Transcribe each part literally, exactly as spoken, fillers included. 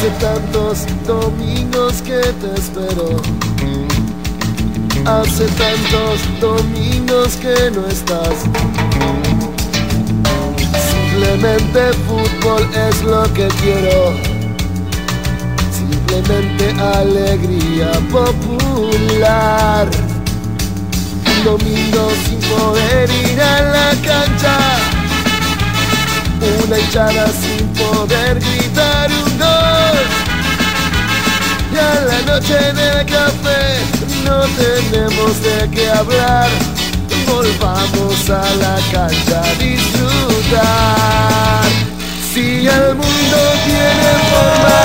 Hace tantos domingos que te espero, hace tantos domingos que no estás. Simplemente fútbol es lo que quiero, simplemente alegría popular. Un domingo sin poder ir a la cancha, una hinchada sin poder gritar un gol, y a la noche en el café no tenemos de qué hablar. Volvamos a la cancha a disfrutar. Si el mundo tiene forma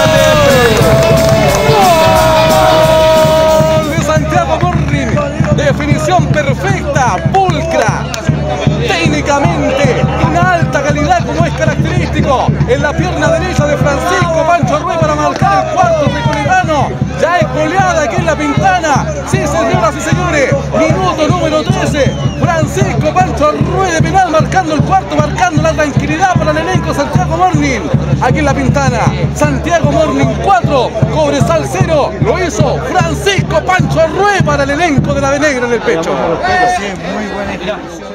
de ¡Gol de Santiago Morning! Definición perfecta, pulcra, técnicamente, una alta calidad como es característico, en la pierna derecha de Francisco Pancho Ruiz para marcar el cuarto republicano. Ya es goleada aquí en La Pintana. Sí, señoras y señores, minuto número trece. Francisco Pancho Ruiz de penal marcando el cuarto, marcando la tranquilidad para el elenco Santiago Morning. Aquí en La Pintana, Santiago Morning cuatro, Cobresal cero. Lo hizo Francisco Pancho Ruiz para el elenco de la Venegra en el pecho. Sí, muy buena ejecución.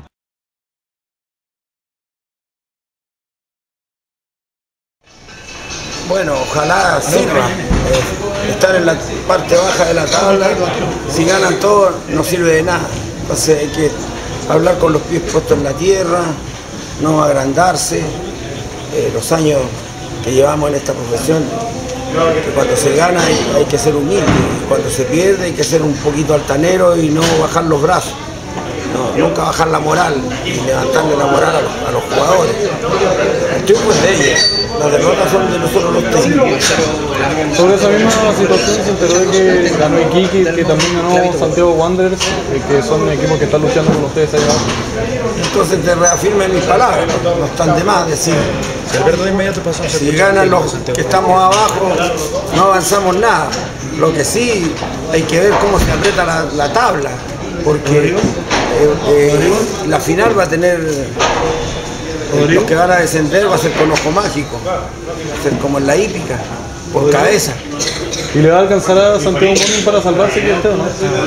Bueno, ojalá sirva. Eh, estar en la parte baja de la tabla, si ganan todos, no sirve de nada. Entonces hay que hablar con los pies puestos en la tierra, no agrandarse. Eh, los años que llevamos en esta profesión, que cuando se gana hay, hay que ser humilde, y cuando se pierde hay que ser un poquito altanero y no bajar los brazos. No, nunca bajar la moral y levantarle la moral a los, a los jugadores. El triunfo es de ellos, las derrotas son de nosotros los técnicos. Sobre esa misma situación se enteró de que ganó Iquique, que también ganó Santiago Wanderers, que son equipos que están luchando con ustedes allá. Entonces te reafirmen mis palabras, no, no están de más decir. Si ganan los que estamos abajo, no avanzamos nada. Lo que sí hay que ver cómo se aprieta la, la tabla, porque eh, eh, la final va a tener, eh, los que van a descender va a ser con ojo mágico, va a ser como en la hípica, por cabeza. ¿Y le va a alcanzar a Santiago Morning para salvarse que usted o no?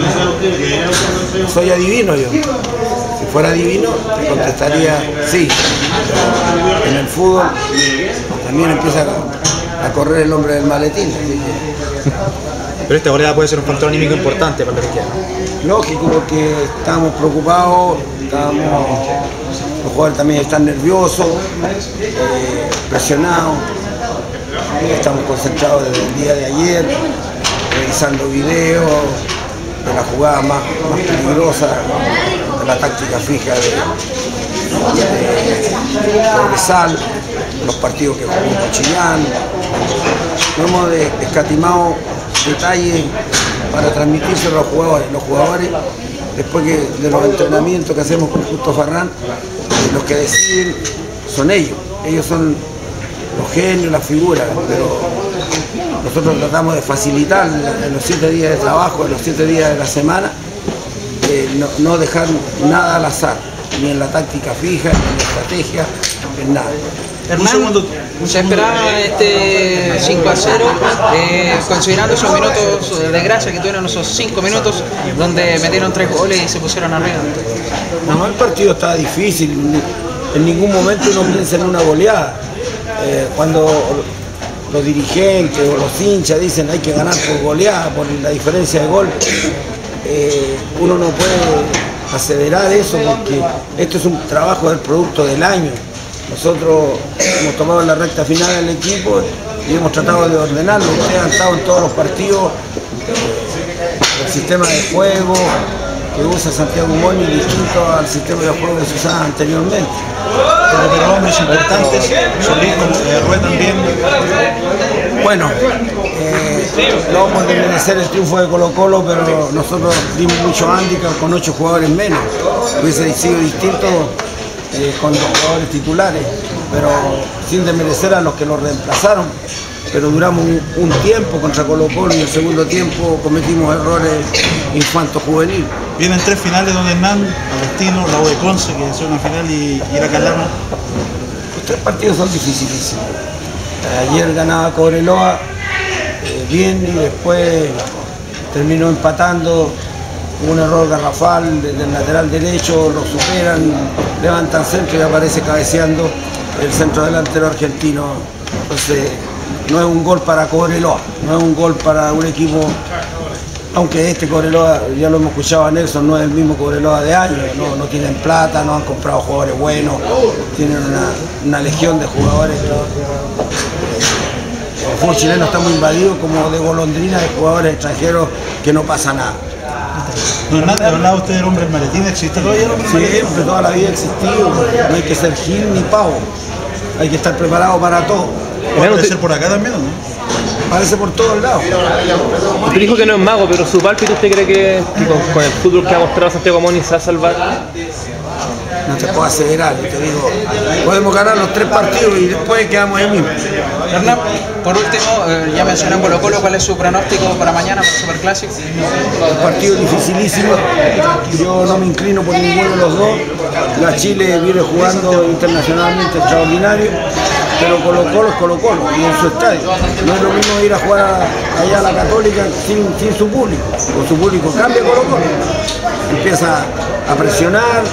Soy adivino yo. Si fuera adivino, te contestaría sí. En el fútbol también empieza a, a correr el hombre del maletín. Así que... Pero esta goleada puede ser un factor anímico importante para la izquierda. Lógico, porque estamos preocupados, estamos, los jugadores también están nerviosos, eh, presionados. Estamos concentrados desde el día de ayer, revisando videos de la jugada más, más peligrosa, de la táctica fija de, de Cobresal, los partidos que jugó Chillán. No hemos escatimado detalles para transmitírselo a los jugadores. Los jugadores, después que, de los entrenamientos que hacemos con Justo Farrán, los que deciden son ellos. Ellos son los genios, las figuras, pero nosotros tratamos de facilitar en los siete días de trabajo, en los siete días de la semana, eh, no, no dejar nada al azar, ni en la táctica fija, ni en la estrategia, en nada. Hernán, se esperaba este cinco a cero, eh, considerando esos minutos de gracia que tuvieron, esos cinco minutos donde metieron tres goles y se pusieron arriba. No, el partido estaba difícil, en ningún momento uno piensa en una goleada. Eh, cuando los dirigentes o los hinchas dicen hay que ganar por goleada, por la diferencia de gol, eh, uno no puede aseverar eso porque esto es un trabajo del producto del año. Nosotros hemos tomado la recta final del equipo y hemos tratado de ordenarlo. Ustedes han estado en todos los partidos, eh, el sistema de juego que usa Santiago Morning distinto al sistema de juego que se usaba anteriormente. Pero hombres importantes, Solís, Rué también. Bueno, eh, no vamos a desmerecer el triunfo de Colo Colo, pero nosotros dimos mucho handicap con ocho jugadores menos. Hubiese sido distinto eh, con los jugadores titulares, pero sin desmerecer a los que los reemplazaron. Pero duramos un, un tiempo contra Colo Colo y en el segundo tiempo cometimos errores infanto-juvenil. Vienen tres finales donde Hernán, Palestino, la U de Conce, que es una final, y, y la Calama. Los tres partidos son dificilísimos. Ayer ganaba Cobreloa eh, bien y después terminó empatando. Un error garrafal desde el lateral derecho, lo superan, levantan centro y aparece cabeceando el centro delantero argentino. Entonces no es un gol para Cobreloa, no es un gol para un equipo, aunque este Cobreloa, ya lo hemos escuchado a Nelson, no es el mismo Cobreloa de años, no, no tienen plata, no han comprado jugadores buenos, tienen una, una legión de jugadores. El fútbol chileno está muy invadido como de golondrina de jugadores extranjeros que no pasa nada. Don Hernández, hablaba usted del hombre del maletín, ¿existe todavía el hombre del maletín? Siempre, toda la vida ha existido, no hay que ser gil ni pavo, hay que estar preparado para todo. ¿Puede aparecer por acá también o no? Parece por todos lados. Usted dijo que no es mago, pero su pálpito, ¿usted cree que, que con, con el fútbol que ha mostrado Santiago Moni se va a salvar? No te puedo aseverar, yo te digo, podemos ganar los tres partidos y después quedamos ahí mismo. Hernán, por último, eh, ya mencioné Colo Colo, ¿cuál es su pronóstico para mañana, para el Superclásico? Un partido dificilísimo, yo no me inclino por ninguno de los dos. La Chile viene jugando internacionalmente extraordinario, pero Colo Colo es Colo Colo y en su estadio. No es lo mismo ir a jugar allá a la Católica sin, sin su público, con su público cambia Colo Colo, empieza a presionar.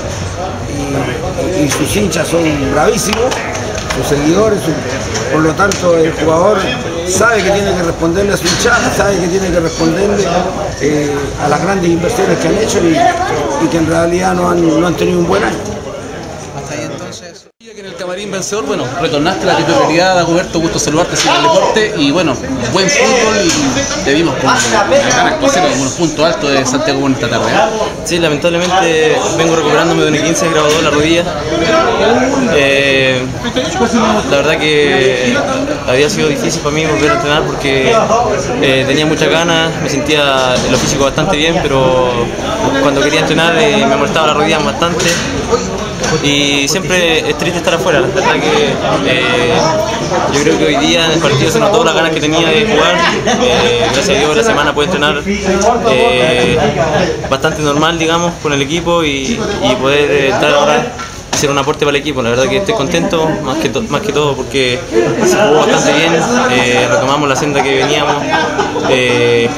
Y, y sus hinchas son bravísimos, sus seguidores, su, por lo tanto el jugador sabe que tiene que responderle a su hinchada, sabe que tiene que responderle eh, a las grandes inversiones que han hecho y, y que en realidad no han, no han tenido un buen año. Hasta ahí entonces. En el camarín vencedor, bueno, retornaste a la titularidad, Dagoberto, gusto saludarte sin el deporte y bueno, buen fútbol y te vimos con gran actuación con unos puntos altos de Santiago Moni esta tarde. ¿eh? Sí, lamentablemente vengo recuperándome de un quince que grabó la rodilla. Eh, la verdad que había sido difícil para mí volver a entrenar porque eh, tenía muchas ganas, me sentía en lo físico bastante bien, pero cuando quería entrenar eh, me molestaba la rodilla bastante. Y siempre es triste estar afuera, la verdad que eh, yo creo que hoy día en el partido se notó las ganas que tenía de jugar, eh, gracias a Dios la semana pude entrenar eh, bastante normal digamos con el equipo y, y poder estar ahora hacer un aporte para el equipo. La verdad que estoy contento más que, más que todo porque se jugó bastante bien, eh, retomamos la senda que veníamos eh,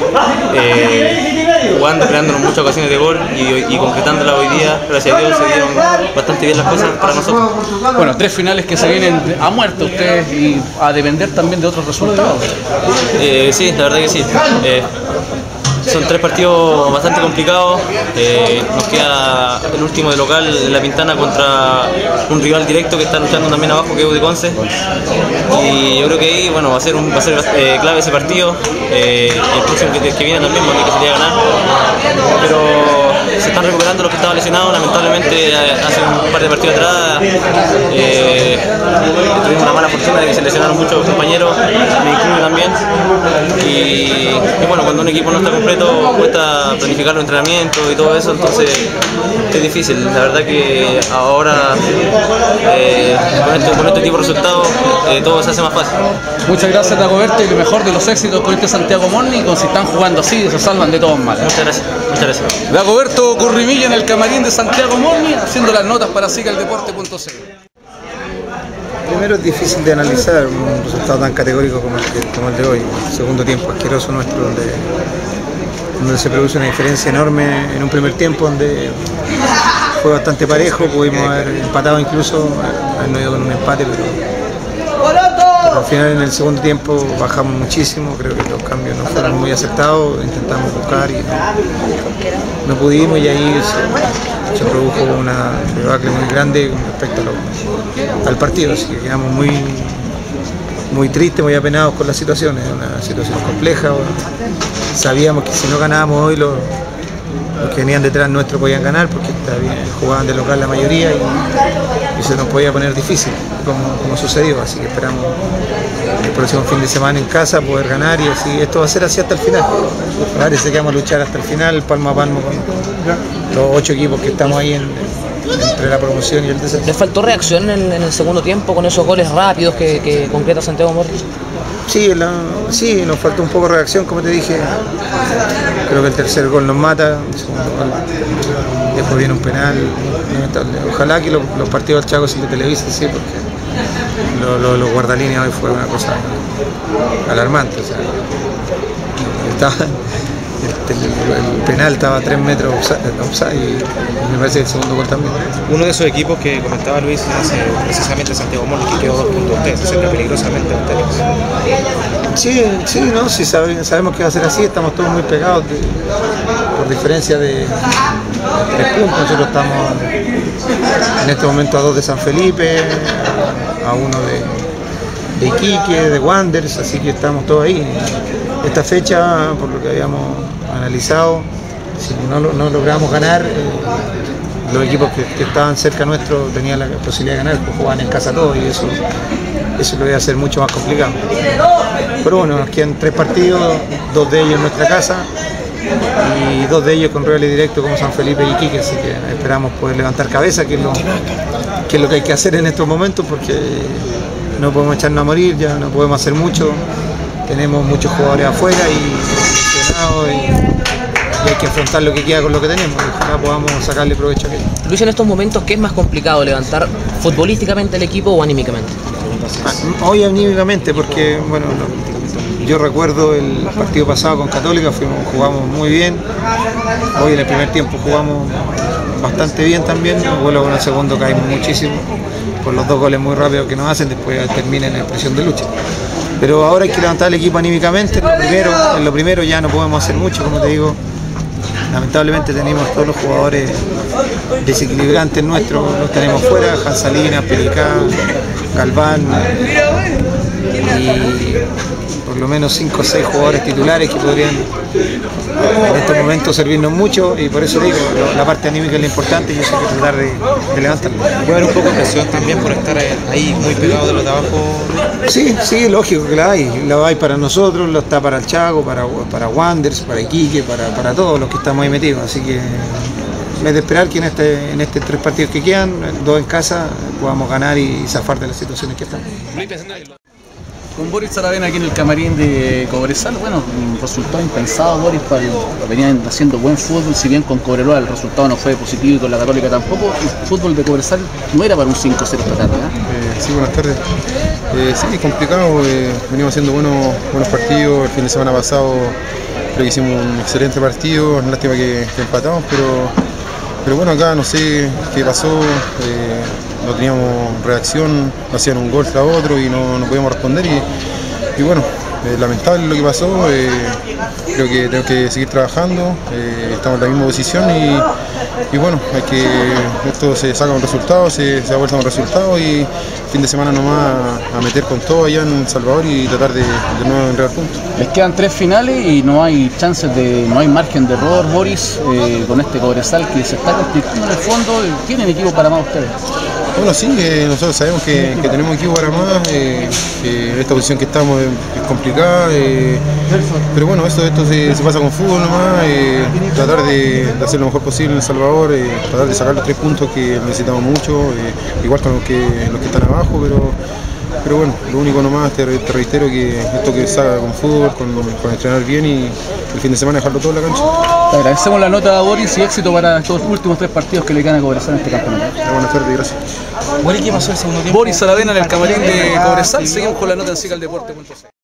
eh, jugando, creándonos muchas ocasiones de gol y, y concretándola hoy día, gracias a Dios se dieron bastante bien las cosas para nosotros. Bueno, tres finales que se vienen a muerte ustedes y a depender también de otros resultados. Eh, sí, la verdad que sí. Eh, Son tres partidos bastante complicados, eh, nos queda el último de local en La Pintana contra un rival directo que está luchando también abajo, que es Udeconce, y yo creo que ahí bueno, va a ser, un, va a ser eh, clave ese partido, eh, el próximo que, que viene también, porque que sería ganar, pero se están recuperando los que estaban lesionados, lamentablemente hace un par de partidos atrás eh, tuvimos una mala fortuna de que se lesionaron muchos compañeros, me incluyo también, y, y bueno, cuando un equipo no está completo cuesta planificar los entrenamientos y todo eso, entonces es difícil. La verdad que ahora eh, con, este, con este tipo de resultados eh, todo se hace más fácil. Muchas gracias, Dagoberto, y lo mejor de los éxitos con este Santiago Moni, con si están jugando así se salvan de todos males. Muchas gracias, muchas gracias. Dagoberto Currimilla en el camarín de Santiago Moni haciendo las notas para siga el deporte punto c l. Primero es difícil de analizar un resultado tan categórico como el, que, como el de hoy, el segundo tiempo asqueroso nuestro donde donde se produce una diferencia enorme en un primer tiempo donde fue bastante parejo, pudimos haber empatado incluso, habernos ido con un empate, pero, pero al final en el segundo tiempo bajamos muchísimo, creo que los cambios no fueron muy acertados, intentamos buscar y no, no pudimos y ahí se, se produjo una debacle muy grande con respecto a lo, al partido, así que quedamos muy muy tristes, muy apenados con la situación, es una situación compleja. Sabíamos que si no ganábamos hoy, los, los que venían detrás nuestro podían ganar, porque está bien, jugaban de local la mayoría y, y se nos podía poner difícil, como, como sucedió. Así que esperamos el próximo fin de semana en casa poder ganar y así esto va a ser así hasta el final. Parece que vamos a luchar hasta el final, palmo a palmo con los ocho equipos que estamos ahí en, entre la promoción y el descenso. ¿Les faltó reacción en, en el segundo tiempo con esos goles rápidos que, que concreta Santiago Moni? Sí, la, sí, nos faltó un poco de reacción, como te dije. Creo que el tercer gol nos mata, el segundo gol, después viene un penal. Ojalá que los, los partidos del Chaco se le televisen, sí, porque lo, lo, los guardalíneas hoy fue una cosa alarmante. O sea, estaba, el, el, el penal estaba a tres metros offside y me parece el segundo gol también. Uno de esos equipos que comentaba Luis es eh, precisamente Santiago Morning, que quedó dos puntos tres, se acerca peligrosamente al tenis. Sí, sí, no, sí sabe, sabemos que va a ser así, estamos todos muy pegados de, por diferencia de, de tres puntos. Nosotros estamos en este momento a dos de San Felipe, a uno de, de Iquique, de Wanderers, así que estamos todos ahí. Esta fecha, por lo que habíamos analizado, si no, no logramos ganar, eh, los equipos que, que estaban cerca nuestro tenían la posibilidad de ganar, pues jugaban en casa todos y eso, eso lo iba a hacer mucho más complicado. Pero bueno, nos quedan tres partidos, dos de ellos en nuestra casa y dos de ellos con rivales directos como San Felipe y Iquique, así que esperamos poder levantar cabeza, que es lo que, es lo que hay que hacer en estos momentos, porque no podemos echarnos a morir, ya no podemos hacer mucho, tenemos muchos jugadores afuera y, y, y hay que afrontar lo que queda con lo que tenemos, ojalá podamos sacarle provecho a aquello. Luis, en estos momentos, ¿qué es más complicado, levantar futbolísticamente el equipo o anímicamente? Hoy anímicamente, porque bueno, yo recuerdo el partido pasado con Católica, fuimos, jugamos muy bien, hoy en el primer tiempo jugamos bastante bien también, luego en el segundo caímos muchísimo, por los dos goles muy rápidos que nos hacen, después terminan en presión de lucha. Pero ahora hay que levantar el equipo anímicamente, en lo primero, en lo primero ya no podemos hacer mucho, como te digo, lamentablemente tenemos todos los jugadores desequilibrantes nuestros, los tenemos fuera, Jansalina, Pelicá, Galván y por lo menos cinco o seis jugadores titulares que podrían en este momento servirnos mucho, y por eso digo, la parte anímica es la importante y yo sé que tratar de, de levantarlo. ¿Puede haber un poco de presión también por estar ahí muy pegado de los de abajo? Sí, sí, lógico que la hay, la hay para nosotros, lo está para el Chaco, para, para Wanderers, para Iquique, para, para todos los que estamos ahí metidos, así que es de esperar que en este, en estos tres partidos que quedan, dos en casa, podamos ganar y zafar de las situaciones que estamos. Con Boris Saravena aquí en el camarín de Cobresal, bueno, un resultado impensado. Boris para el, venían haciendo buen fútbol, si bien con Cobreloa el resultado no fue positivo y con la Católica tampoco, el fútbol de Cobresal no era para un cinco cero esta tarde, ¿eh? Eh, sí, buenas tardes. Eh, sí, complicado, eh, venimos haciendo buenos, buenos partidos, el fin de semana pasado creo que hicimos un excelente partido, lástima que, que empatamos, pero, pero bueno, acá no sé qué pasó. Eh, no teníamos reacción, hacían un gol tras otro y no, no podíamos responder y, y bueno, eh, lamentable lo que pasó, eh, creo que tenemos que seguir trabajando, eh, estamos en la misma posición y, y bueno, hay que, esto se saca un resultado, se, se da vuelta un resultado y fin de semana nomás a, a meter con todo allá en El Salvador y tratar de, de nuevo enredar puntos. Les quedan tres finales y no hay chances de, no hay margen de error, Boris, eh, con este Cobresal que se está complicando en el fondo. ¿Tienen equipo para más ustedes? Bueno, sí, eh, nosotros sabemos que, que tenemos equipo para más, eh, que esta posición que estamos es, es complicada, eh, pero bueno, esto, esto se, se pasa con fútbol nomás, eh, tratar de, de hacer lo mejor posible en El Salvador, eh, tratar de sacar los tres puntos que necesitamos mucho, eh, igual con los que, los que están abajo, pero, pero bueno, lo único nomás, te, te reitero que esto que salga con fútbol, con, con entrenar bien y el fin de semana dejarlo todo en la cancha. Te agradecemos la nota a Boris y éxito para estos últimos tres partidos que le quedan a Cobresal en este campeonato. Buenas tardes, gracias. Boris, ¿qué pasó el segundo tiempo? Boris Saravena en el camarín de Cobresal, seguimos con la nota en Siga el Deporte punto c l.